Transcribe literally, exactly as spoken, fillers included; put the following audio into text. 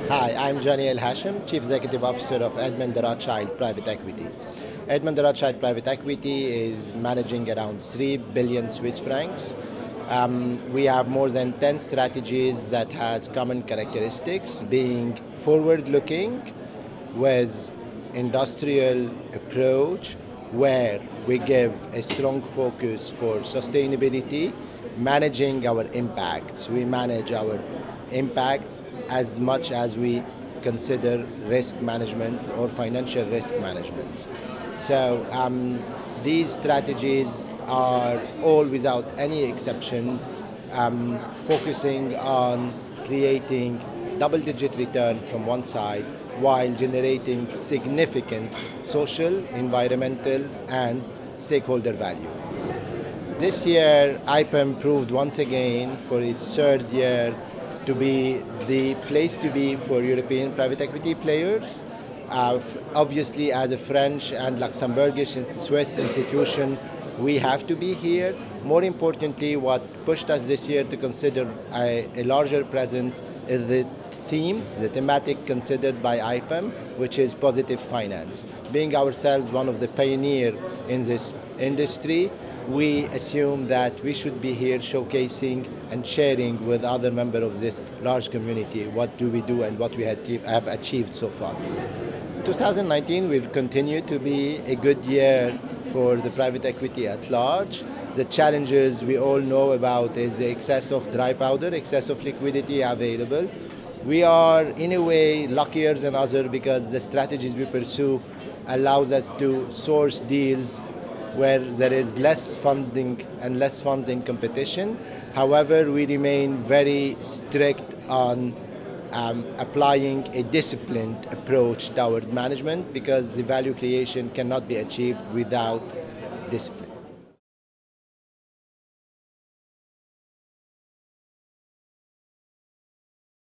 Hi, I'm Johnny El Hachem, Chief Executive Officer of Edmond de Rothschild Private Equity. Edmond de Rothschild Private Equity is managing around three billion Swiss francs. Um, we have more than ten strategies that has common characteristics, being forward-looking with industrial approach where we give a strong focus for sustainability, managing our impacts. We manage our impacts as much as we consider risk management or financial risk management. So um, these strategies are all, without any exceptions, um, focusing on creating double-digit return from one side while generating significant social, environmental, and stakeholder value. This year, I P E M proved once again for its third year to be the place to be for European private equity players. Uh, obviously, as a French and Luxembourgish and Swiss institution, we have to be here. More importantly, what pushed us this year to consider a, a larger presence is the theme, the thematic considered by I P E M, which is positive finance. Being ourselves one of the pioneers in this industry, we assume that we should be here showcasing and sharing with other members of this large community what do we do and what we have achieved so far. twenty nineteen will continue to be a good year for the private equity at large. The challenges we all know about is the excess of dry powder, excess of liquidity available. We are in a way luckier than others because the strategies we pursue allows us to source deals where there is less funding and less funds in competition. However, we remain very strict on um, applying a disciplined approach toward management because the value creation cannot be achieved without discipline.